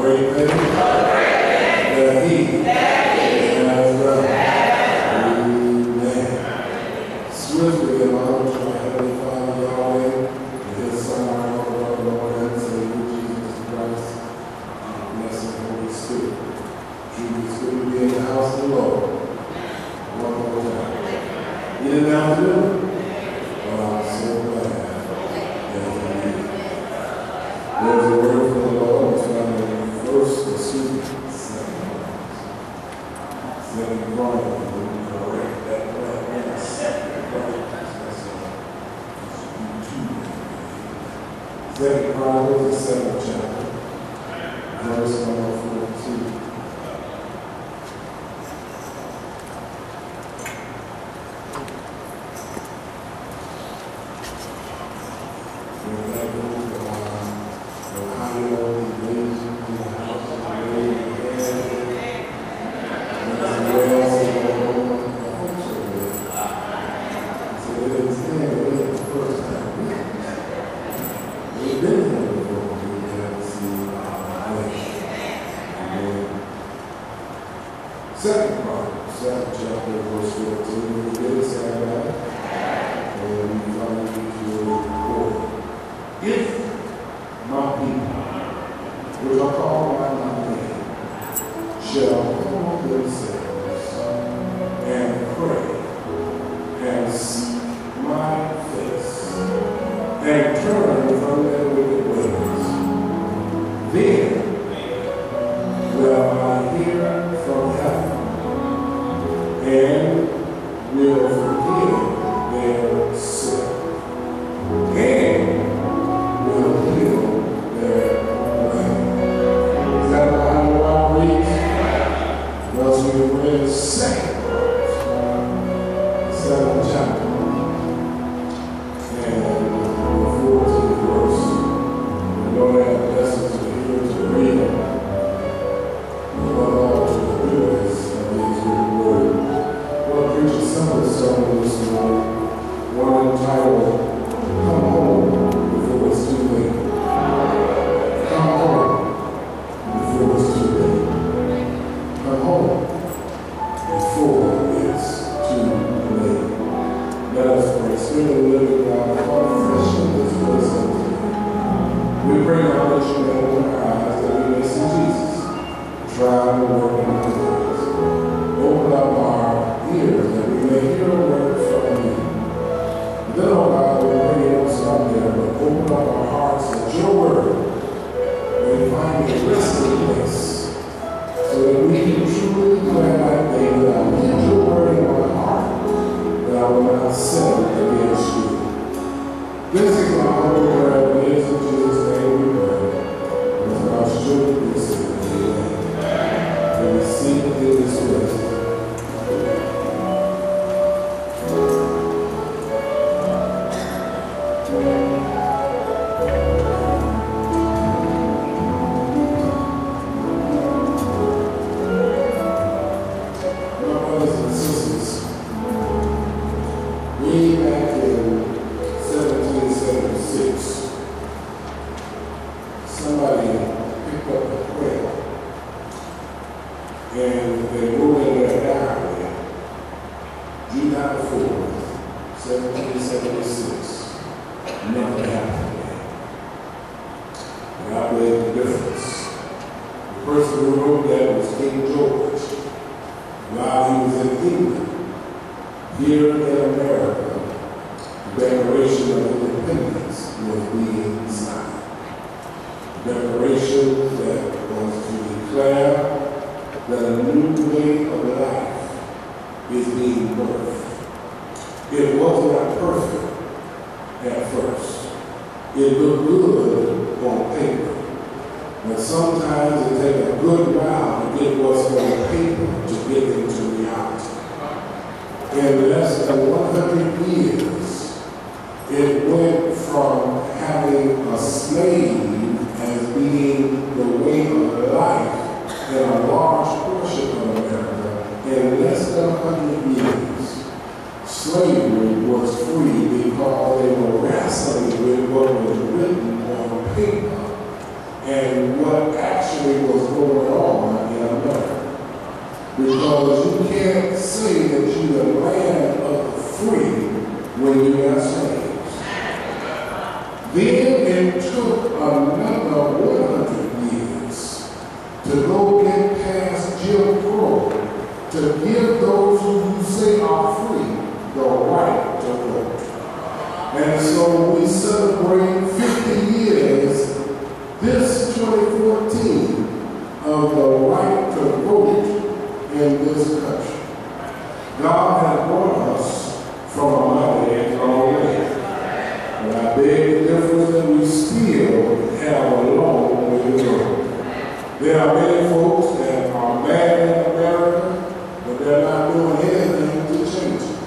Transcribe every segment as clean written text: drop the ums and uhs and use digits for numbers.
great things that he has done. Amen. Swiftly in honor to our Heavenly Father, Yahweh, and His Son, our Lord and Savior, Jesus Christ, blessed Holy Spirit. Truly it's good to be in the house of the Lord. One more time. You didn't have to do it? Well, I'm so glad that you did. There's a word from the Lord. It's found in Second Chronicles. Correct that right now. Second Chronicles, the 7th chapter, verse number 14. Second Chronicles, 7th chapter, verse 14. We did say that, and we find it here recorded. If my people, which are called by my name, shall humble themselves and pray and seek my face and turn from their wicked ways, then will I hear from heaven and will forgive their sin and will heal their land. Is that how I read? Thus we read the second verse, 7th chapter, and the 14th verse. We don't have lessons to hear to read them. What all to do is these good word. Well, preacher Sunday sermon this morning, one entitled, Come Home Before It's Too Late. Come home before it's too late. Come home before it's too late. Let us pray. Spirit of the living God, Father, fresh in this place of today. We pray now that you may open our eyes that we may see Jesus. Try to work in our lives. Open up our ears that we may hear a word from you. Then, oh God, we pray you don't stop there, but open up our hearts that your word may find a resting place so that we can truly declare like David, I need your word in my heart that I will not sin against you. This is my humble prayer. It is in Jesus' name we pray. With our children, we say, Amen. And we see in this place. My brothers and sisters, way back in 1776, somebody picked up a quill and they wrote in their diary, July 4th, 1776, nothing happened today. And I read the difference. The person who wrote that was King George. While he was in England, here in America, the Declaration of Independence was being signed. The declaration that was to declare that a new way of life is being birthed. It was not perfect at first. It looked good on paper. But sometimes it takes a good while to get what's on paper to get into reality. In less than 100 years, it went from having a slave as being the way of life in a large portion of America. In less than 100 years, slavery was free because they were wrestling with what was written on paper and what actually was going on in America. Because you can't say that you're the land of the free when you got slaves. Then it took another 100 years to go get past Jim Crow to give those who you say are free the right to vote. And so we celebrate 50 years this 2014 of the right to vote in this country. God has brought us from a mighty long way. And I beg to differ that we still have a long way to go. There are many folks that are mad in America, but they're not doing anything to change it.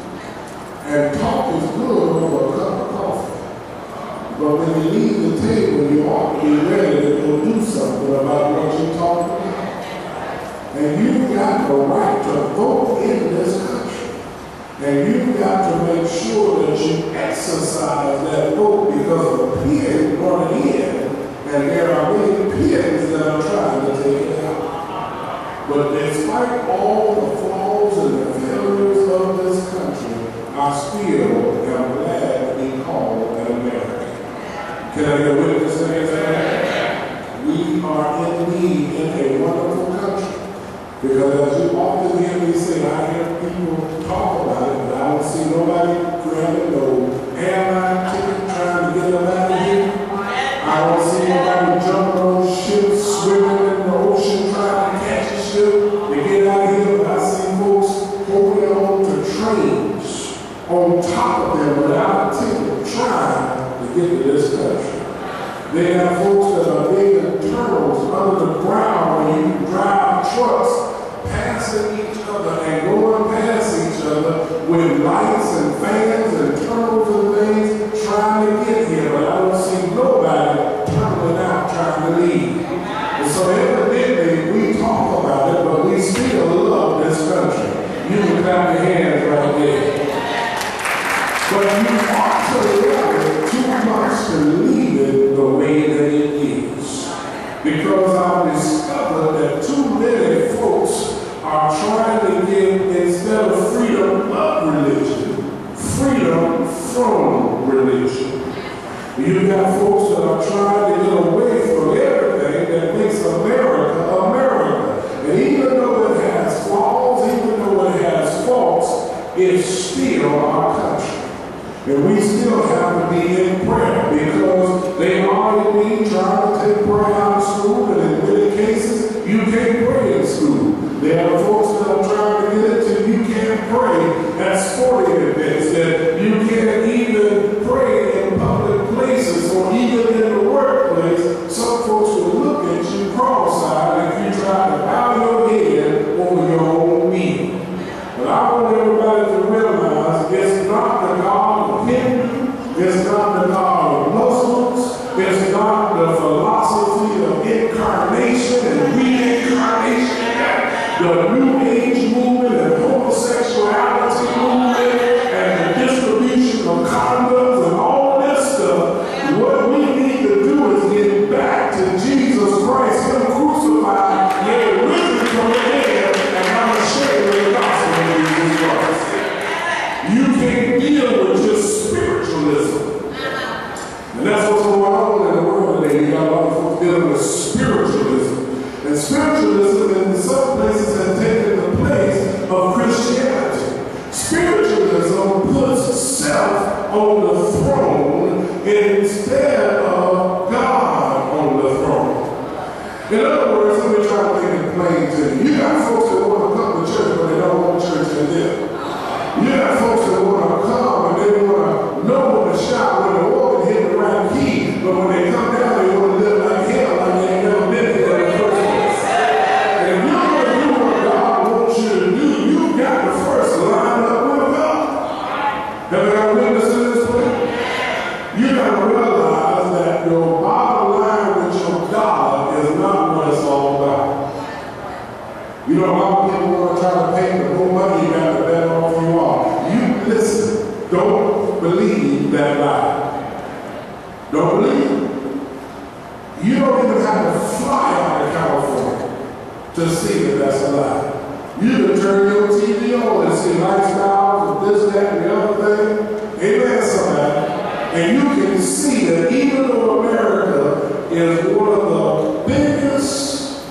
And talk is good over a cup of coffee. But when you leave the table, you ought to be ready to go do something about what you're talking about. And you've got the right to vote in this country. And you've got to make sure that you exercise that vote because of peers running in, and there are many peers that are trying to take it out. But despite all the flaws and the failures of this country, I still am glad to be called an American. Can I get a witness in that? We are indeed in a wonderful country. Because as you often hear me say, I hear people talk about it, but I don't see nobody grabbing no airline ticket trying to get them out of here. I don't see nobody jumping on ships, swimming in the ocean, trying to catch a ship to get out of here. But I see folks holding on to trains on top of them without a ticket, trying to get to this country. They have folks that are digging tunnels under the ground where you can drive trucks passing each other and going past each other with lights and fans and tunnels and things trying to get here. But I don't see nobody tunneling out trying to leave. And so evidently we talk about it, but we still love this country. You can clap your hands right there. But you ought to love it too much to leave it the way that it is. Because I've discovered that too many folks are trying to give, instead of freedom of religion, freedom from religion. You've got folks that are trying to get away from everything that makes America, America. And even though it has flaws, even though it has faults, it's still our country. And we still have to be in prayer because they already been trying to take prayer out of school, and in many cases, you can't pray in school. There are folks that are trying to get it to you can't pray at sporting events, that you can't even pray in public places or even in the workplace. Some folks will look at you cross-eyed if you try to bow your head over your own knee. But I want everybody to realize it's not the God of Hindu, it's not the God of Muslims, it's not the philosophy of incarnation and reincarnation, the New Age movement and homosexuality movement and the distribution of condoms and all this stuff. What we need to do is get back to Jesus Christ, Him crucified, yet risen from the dead, and I'm ashamed of the gospel of Jesus Christ. You can't deal with just spiritualism. And that's what's going on in the world today. You got a lot of folks dealing with spiritualism. And spiritualism in some places has taken the place of Christianity. Spiritualism puts self on the throne instead of God on the throne. In other words, let me try to make it plain to you. You got folks that want to come to church, but they don't want church in them. You got folks that want to come and they want to know when to shout, when to walk and hit the right key, but when they come down, they want to live like hell, like they ain't never been there in the first place. And if you're going to do what God wants you to do, you've got to first line up with God. Have I got witness in this place? You got to realize that your bottom line with your God is not what it's all about. You know, a lot of people want to try to pay the more money you got, the better off you are. You listen, don't believe that lie. Don't believe it. You don't even have to fly out of California to see that that's a lie. You can turn your TV on and see lifestyles and this, that, and the other thing. Amen, somebody. And you can see that even though America is one of the biggest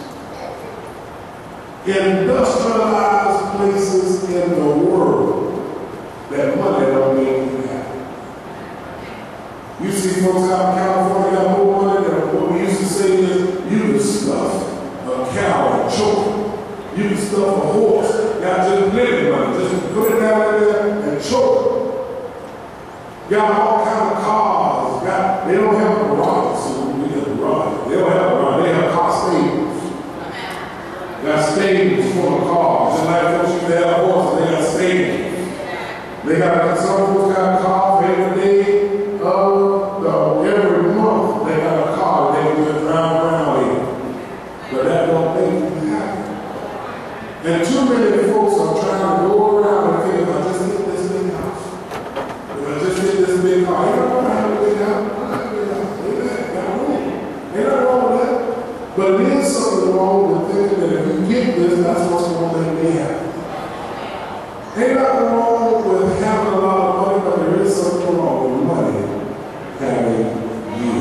industrialized places in the world, that money don't make you happy. You see folks out in California got more money than what we used to say is you can stuff a cow and choke it. You can stuff a horse, got just living money, just put it down in there and choke it. Got all kind of cars. They don't have a garage, so we get a garage. They don't have a garage, they have car stables. Got stables full of cars. Just like folks used to have horses, they got stables. They got some folks got cars every day every month. They got a car they can just drive around in. But that don't make you happy. And too many folks are trying to go around and think, if I just get this big house, if I just get this big car, you don't want to have a big house. I have a big house. Ain't nothing wrong with that. But it is something wrong with thinking that if you get this, that's what's going to make me happy. Ain't nothing wrong with having a lot of money, but there is something wrong with money having you.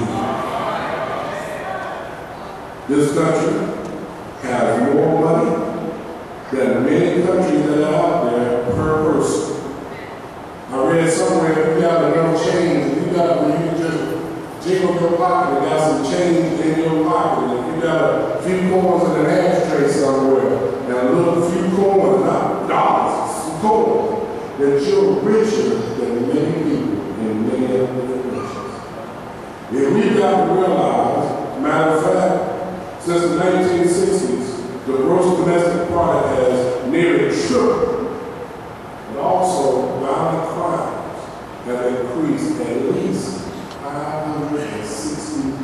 This country has more money than many countries that are out there per person. I read somewhere if you got enough change, if you got where you can just jingle your pocket and got some change in your pocket, if you got a few coins in an ashtray somewhere, and a little few coins, not dollars, some coins, that you're richer than many people in many other nations. If we've got to realize, matter of fact, since the 1960s, the gross domestic product has nearly tripled, but also violent crimes have increased at least 560%.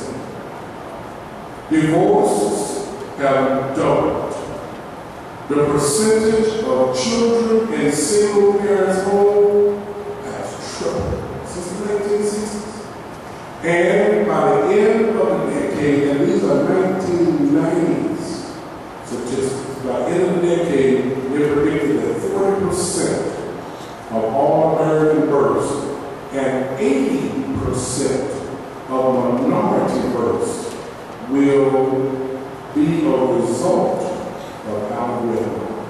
Divorces have doubled. The percentage of children in single parents' homes has tripled since the 1960s. And by the end of the decade, and these are 1990s statistics, by the end of the decade, they predicted that 40% of all American births and 80% of minority births will be a result of algorithm.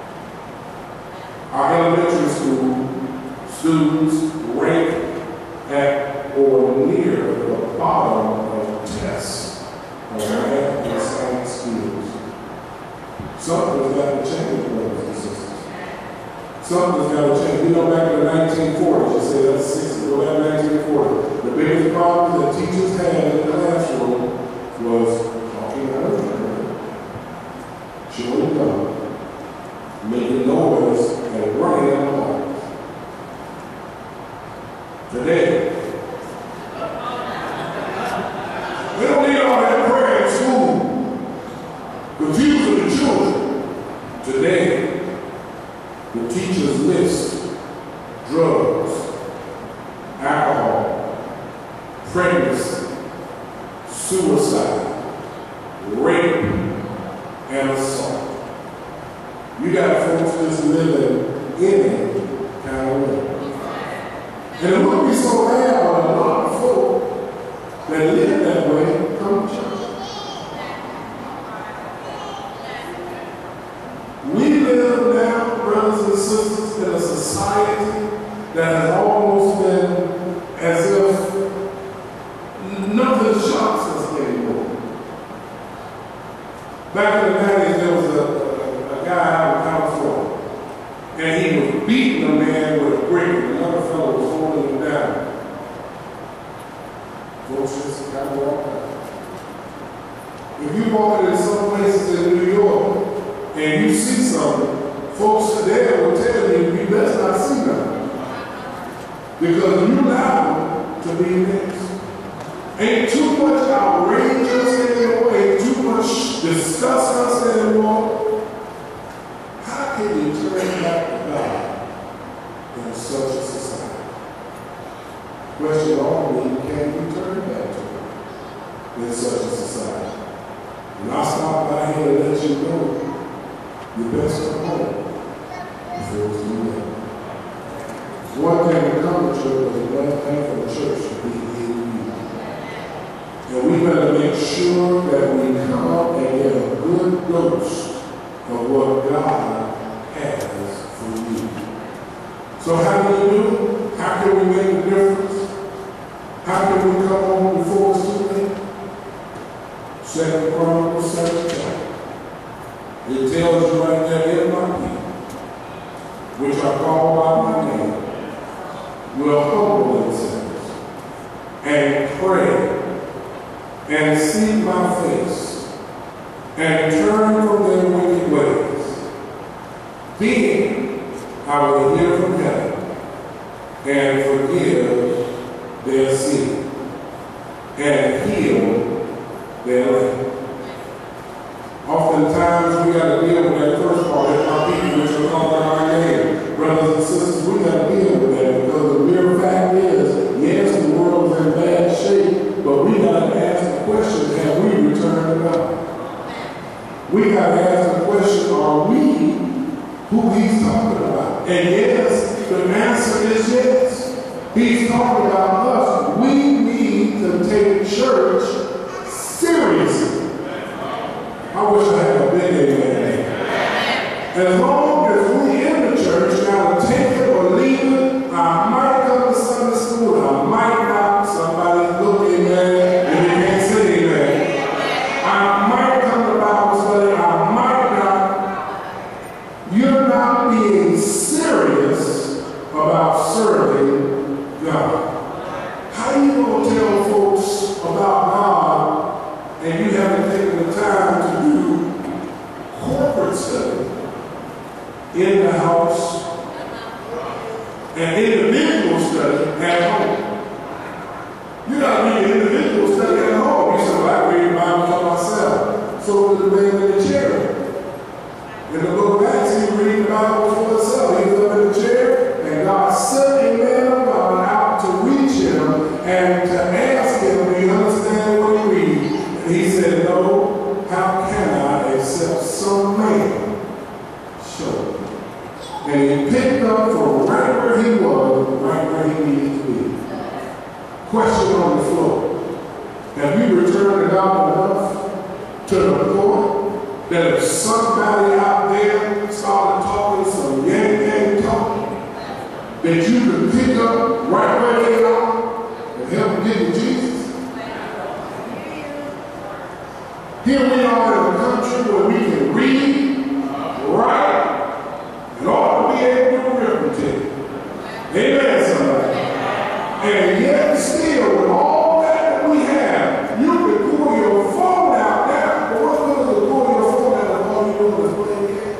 Our elementary school students rank at or near the bottom of tests of math and science schools. Something's got to change, brothers and sisters. Something's got to change. We go back to the 1940s. You say that's 60. Go back to 1940. The biggest problem that teachers had in the classroom was talking out of turn, chewing gum, making noise, and running out of lines. Today, we don't need all that prayer in school, confusing the children. Today, the teachers list drugs, alcohol, pregnancy, suicide, rape, and assault. You got folks just living in it kind of way. And it wouldn't be so bad when a lot of folk that live that way come to church. We live now, brothers and sisters, in a society that has almost been as if nothing shocks us anymore. Back in the 90s, there was a guy out in California, and he was beating a man with a brick, and another fellow was holding him down. Folks just got to walk out. If you walk in some places in New York and you see something, folks there will tell you you best not see nothing. Because you allow them to be next. Ain't too much outrageous anymore, ain't too much discuss us anymore. How can you turn back to God in such a society? Question all me, can you turn back to God in such a society? know you best come home before it's too late. It's one thing to come to church, but it's another thing for the church to be in you. And we better make sure that we come up and get a good dose of what God has for you. So how do you do it? How can we make a difference? How can we come home before it's too late? 2 Chronicles 7 chapter. It tells you right there, in my people, which are called by my name, will humble themselves and pray and seek my face and turn from their wicked ways. Then I will hear from heaven and forgive their sin and heal their land. Oftentimes we got to deal with that first part. If my people which are called by my name, brothers and sisters, we got to deal with that because the mere fact is, yes, the world is in bad shape, but we got to ask the question, have we returned to God? We got to ask the question, are we who he's talking about? And yes, the answer is yes. He's talking about us. We need to take church seriously. I wish I had a big amen. As long as we in the church, now to take it or leave it, I might come to Sunday school, I might not. Somebody's looking at and they can't say amen. I might come to Bible study, I might not. You're not being serious about serving God. How are you going to tell folks about God and you haven't taken the time to do corporate study in the house and individual study at home? You got to read individual study at home. You say, well, I read the Bible for myself. So did the man in the chair. In the book of Acts, he read the Bible for himself. He was up in the chair, and God sent a man of God out to reach him and to ask him, do you understand what he reads? And he said, no, how can I except some man show me? And he picked up from right where he was, right where he needed to be. Question on the floor. Have you returned to God enough to the point that if somebody out there started talking some yang talk, that you could pick up right where they are and help them get to Jesus? Here we are in a country where we can read, write, and all to be able to arithmetic. Amen, somebody. And yet still, with all that we have, you can pull your phone out now. But what's good to pull your phone out and all you doing is playing games?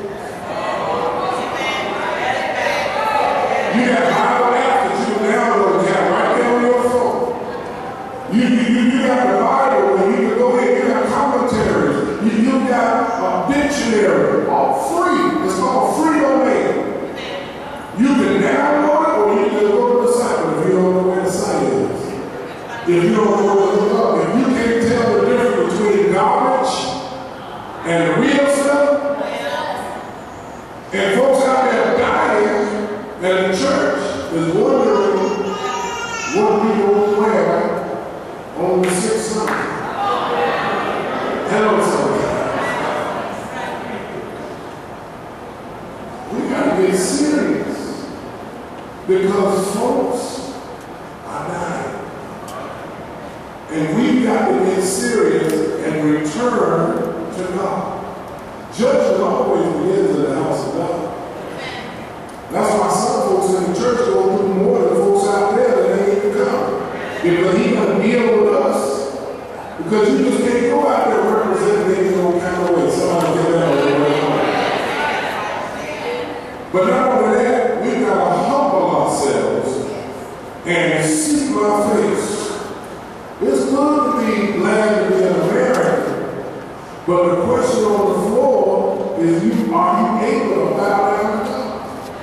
You got Bible apps that you can download and have right there on your phone. You got the Bible and you can go ahead, you got commentaries, you got a dictionary, all free. It's called free domain. You can download it or you can go to the site if you don't know where the site is. If you don't know where to look up, if you can't tell the difference between garbage and the real stuff, and folks out there dying, and the church is wondering what people will wear on the 6th Sunday. Hello, somebody. We got to get serious because folks are dying. And we've got to get serious and return to God. Judgment always begins in the house of God. That's why some folks in the church go through more than folks out there that ain't even come. Because he's going to deal with us. Because you just can't go out there representing in no kind of way. Somebody get that on the right point. But not only that, we've got to humble ourselves and seek my face. It's good to be glad to be an American, but the question on the floor is, are you able to bow down to God?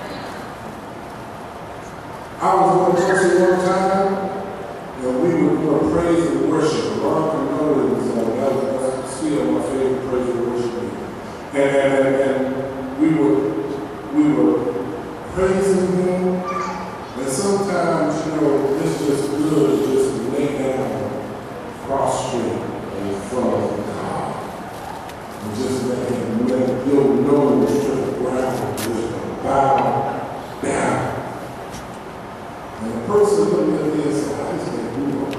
I was going to church one time, and we were doing praise and worship. Ron Camille was still my favorite praise and worship leader. And we were praising him. And sometimes, it's just good to just lay down prostrate in front of God. And just let your nose to the ground, just bow down. And the person looking at this, I just think,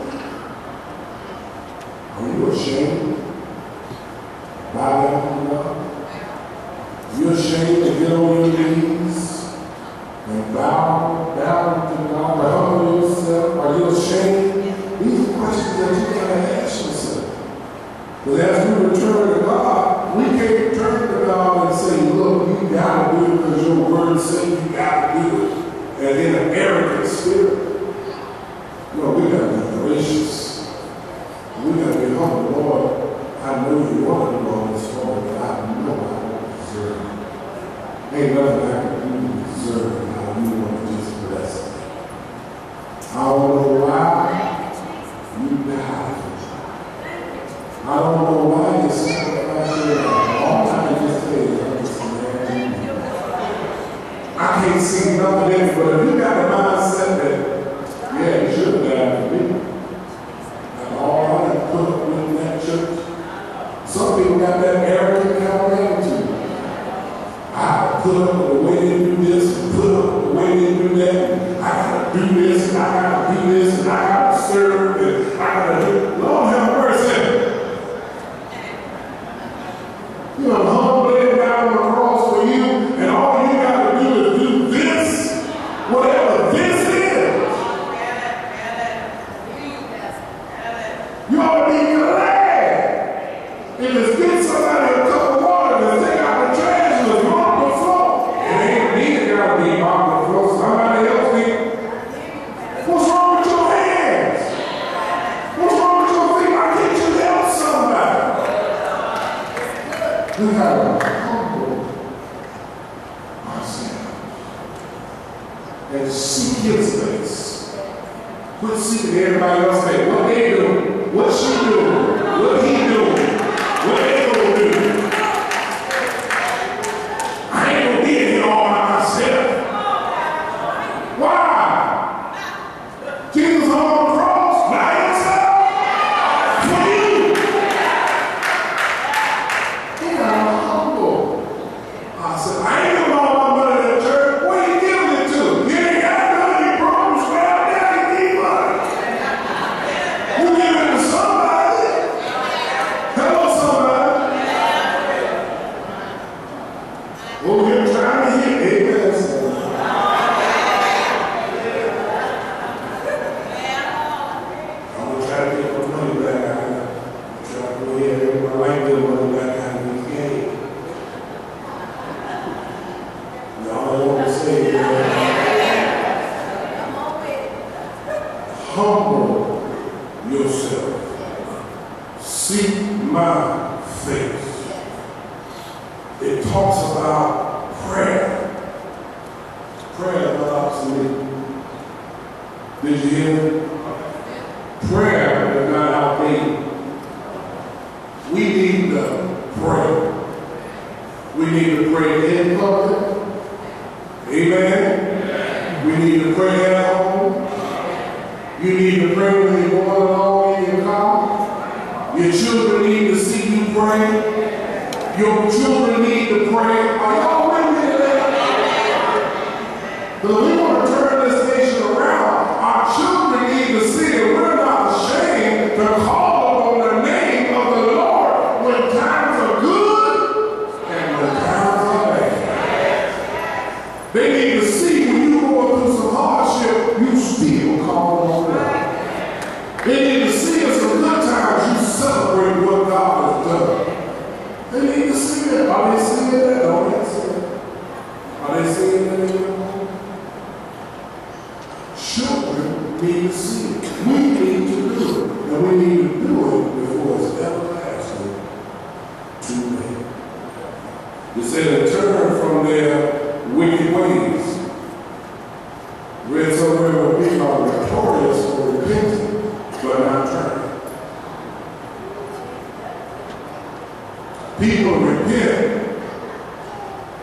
are you ashamed? Bow down to God? You're ashamed to get on your knees and bow down to God, to humble yourself? Are you ashamed? These are questions that you gotta ask yourself. But as we return to God, we can't turn to God and say, look, you gotta do it because your word says you gotta do it. And in an arrogant spirit. No, we gotta be gracious. We gotta be humble. Lord, I know you want to do all this for me, but I know I don't deserve it. Ain't nothing I can do to deserve it. Now you want to just bless me. I don't know why you died. I don't know why you sacrificed your life. All I can just tell you, I'm just a man. I can't see nothing in it, but if you got a mindset that, yeah, you should have died for me. And all I can put up with that church. Some people got that arrogant kind of attitude. I put up with the way they do this, and put up with the way they do that. And I gotta do this, and I gotta do this, and I gotta serve, and I gotta do. Lord have mercy. You know, humbling down on the cross for you, and all you gotta do is do this, whatever this is. You ought to be glad. If it's get somebody a cup of water to take out the trash and mop the floor, it ain't me that gotta be mop the floor, somebody else need. What's wrong with your hands? What's wrong with your feet? Why can't you help somebody? We gotta humble ourselves and seek his face. Quit seeking everybody else say what they do, what she do, what he do, what they gonna do. I ain't gonna be in here all by myself. Why? Jesus on the cross by himself for you. You gotta humble. I said, I ain't giving all my money to the church. What are you giving it to? You ain't got none of your problems. Well, now you need money. You give it to somebody. Hello, somebody. Oh, you're trying to hit me. I'm going to try to get my money back. I'm going to try to go ahead and get my life bill money back out of this game. Y'all know what I'm saying. Humble yourself. Seek my face. It talks about prayer. Prayer is not obsolete. Did you hear me? Prayer is not outdated. We need to pray. We need to pray in public. Amen. We need to pray at home. You need to pray when you're going along in your car. Your children need to see you pray. Your children need to pray. Are y'all with me today? Because we want to turn this nation around. Our children need to see that we're not ashamed to call upon the name of the Lord when times are good and when times are bad. They need to see when you're going through some hardship, you still call on God. They need to see in some good times you celebrate what God has done. They need to see that. Are they seeing that? Are they seeing that? Are they seeing that in their home? Children need to see it. We need to do it. And we need to do it before it's everlasting too late. You said to turn from their wicked ways. Read somewhere where people are victorious for repenting, but not turning. People repent,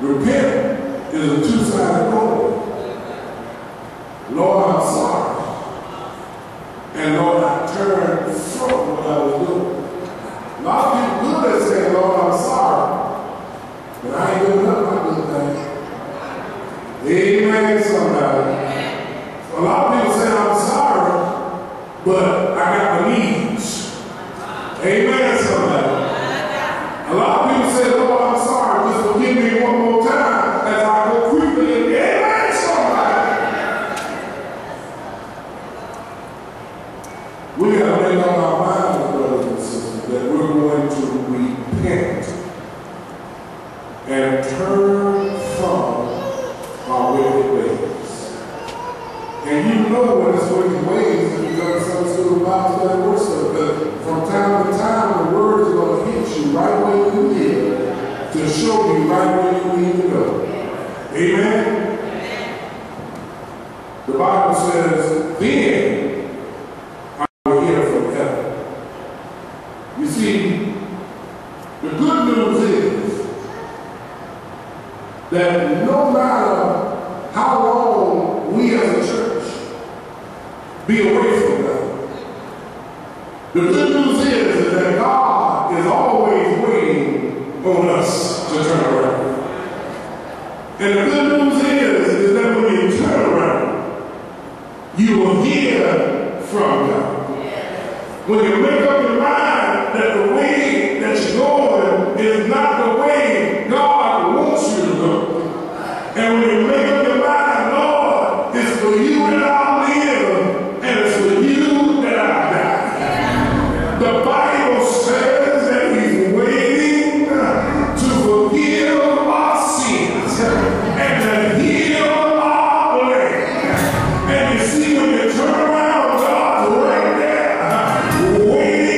Repent is a two-sided road. Lord, I'm sorry. And Lord, I turned from what I was doing. A lot of people good at saying, Lord, I'm sorry. But I ain't giving up my good thing. Amen, somebody. A lot of people say, I'm sorry, but I got my needs. Amen, somebody. A lot of people say, Lord, I'm sorry, just forgive me one more time as I go quickly and amen, somebody. We got to make up our minds, brothers and sisters, that we're going to repent and turn from our wicked ways. And you know when it's wicked ways, if you go to some school of Bible study worship, but from time to time the word is going to hit you right where you live to show you right where you need to go. Amen? The Bible says, then I will hear from heaven. You see, the good news is that no matter how long we as a church be away from God, the good news is that God is always waiting on us to turn around. And the good news is that when you turn around, you will hear from God. When you make up your mind that the way that you're going is not the way God wants you to go, and when you make up your mind, Lord, it's for you that I live, and it's for you that I die. The Bible says that He's waiting to forgive our sins and to heal our land. And you see, when you turn around, God's right there, waiting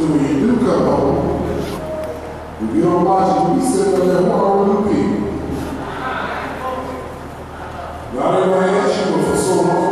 when you do come home, if you don't watch it, you be sitting up there with new people. Not everybody asked you for so long.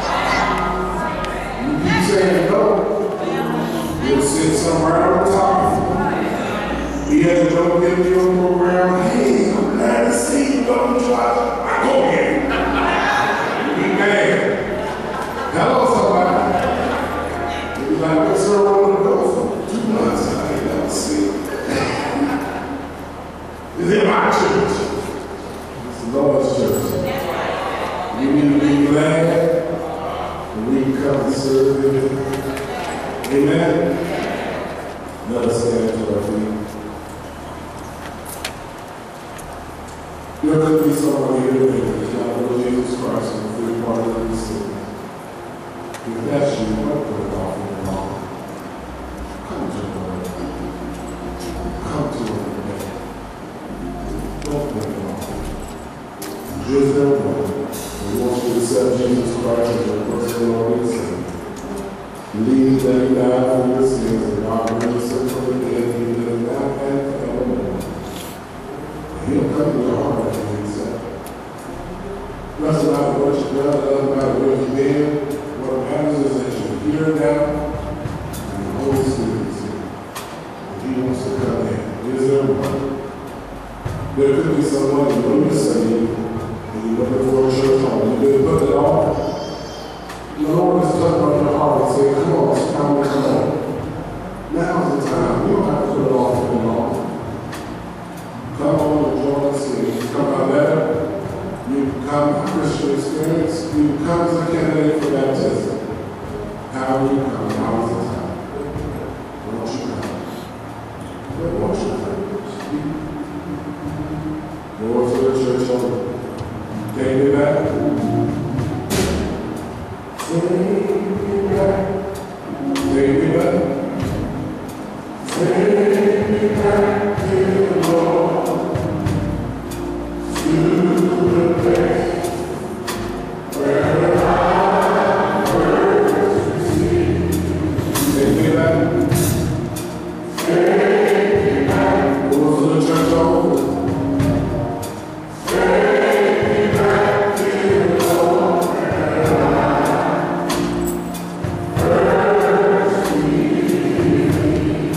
You keep saying no, you'll sit somewhere on top. We had to go get me on the program. Hey, I'm glad to see you, Dr. George. Go ahead. You be mad. Hello, somebody. You be like, what's her on the door for 2 months? I ain't never seen it. It's in my church. It's the Lord's church. We need to be glad when we can come and serve Him. Amen? Let us stand to our feet. There could be someone here that does not know Jesus Christ and free pardon of his sins. If that's you, don't put it off any longer. Come to the Lord. Come to Him today. Don't put it off. Just their word. We want you to accept Jesus Christ as your personal Lord and Savior. Believe that He died for your sins and God raised Him from the dead. He lives now and forevermore. He'll come to your heart and accept it. Doesn't matter what you've done, doesn't matter where you've been. What matters is that you're here now and the Holy Spirit is here. He wants to come in. Is there one? There could be someone you know you're saved and you're looking for a church home. You didn't put it off. The Lord is touching on your heart and saying, come on, it's time to come on. Now's the time. You don't have to put it off any longer. Come on and join us here. You come out there. You come to Christian experience. You come as a candidate for baptism. How will you come? Now is the time. Won't you come? Won't you come? Go to the church home. Take me back. Take me back. Take me back. Take me back to the Lord. To the place where I first received. Take me back. Take me back. Go to the church home. Take me back to the Lord where I first received.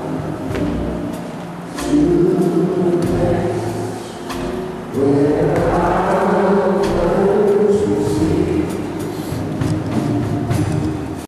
To the place where